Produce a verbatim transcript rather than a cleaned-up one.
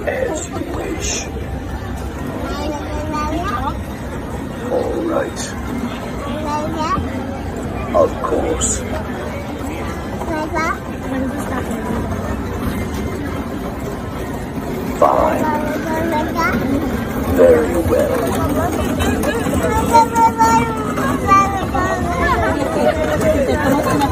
As you wish. All right. Of course. Fine. Very well.